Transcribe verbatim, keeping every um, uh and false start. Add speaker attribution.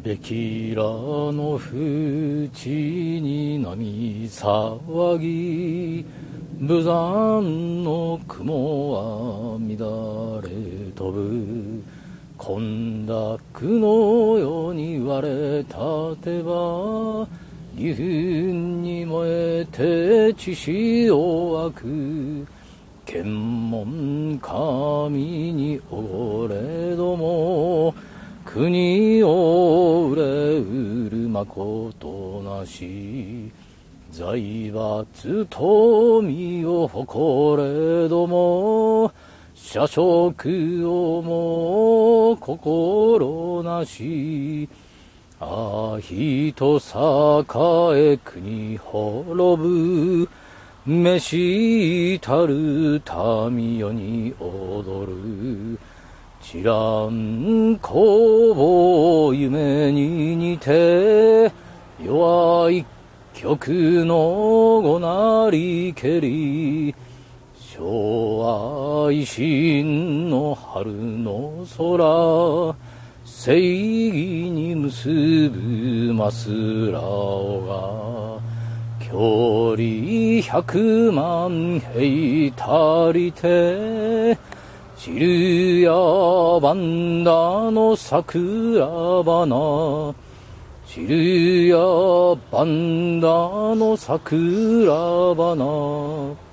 Speaker 1: べきらの淵に波騒ぎ、無残の雲は乱れ飛ぶ。混濁のよに割れ立てば、義憤に燃えて血潮湧く。検問神におごれども、国を憂うるまことなし。財閥富を誇れども、社食をも心なし。ああ人栄え国滅ぶ。召したる民世に踊る。知らん子を夢に似て、弱い曲のごなりけり。昭和維新の春の空、正義に結ぶますらおが。距離百万兵足りて、散るやバンダの桜花。散るやバンダの桜花。